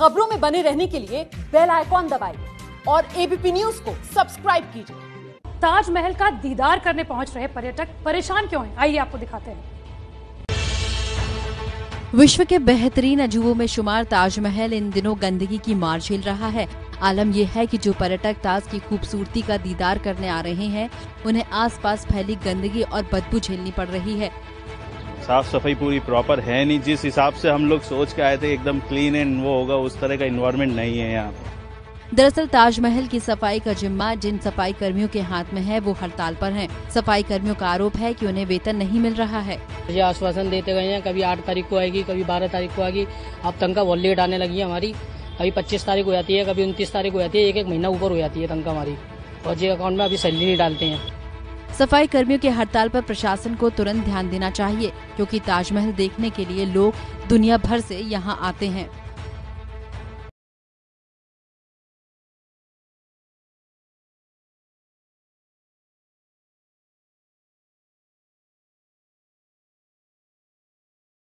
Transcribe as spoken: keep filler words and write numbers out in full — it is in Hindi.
खबरों में बने रहने के लिए बेल आइकॉन दबाइए और एबीपी न्यूज को सब्सक्राइब कीजिए। ताजमहल का दीदार करने पहुंच रहे पर्यटक परेशान क्यों हैं? आइए आपको दिखाते हैं। विश्व के बेहतरीन अजूबों में शुमार ताजमहल इन दिनों गंदगी की मार झेल रहा है। आलम यह है कि जो पर्यटक ताज की खूबसूरती का दीदार करने आ रहे हैं, उन्हें आसपास फैली गंदगी और बदबू झेलनी पड़ रही है। साफ सफाई पूरी प्रॉपर है नहीं। जिस हिसाब से हम लोग सोच के आए थे एकदम क्लीन एंड वो होगा, उस तरह का इन्वायरमेंट नहीं है यहाँ। दरअसल ताजमहल की सफाई का जिम्मा जिन सफाई कर्मियों के हाथ में है, वो हड़ताल पर हैं। सफाई कर्मियों का आरोप है कि उन्हें वेतन नहीं मिल रहा है। ये आश्वासन देते गए हैं, कभी आठ तारीख को आएगी, कभी बारह तारीख को आएगी। अब तनख्वाह बहुत लेट आने लगी है हमारी। कभी पच्चीस तारीख को जाती है, कभी उनतीस तारीख को जाती है। एक एक महीना ऊपर हो जाती है तनख्वाह हमारी, और जे अकाउंट में अभी सैलरी नहीं डालते हैं। सफाई कर्मियों के हड़ताल पर प्रशासन को तुरंत ध्यान देना चाहिए, क्योंकि ताजमहल देखने के लिए लोग दुनिया भर से यहाँ आते हैं।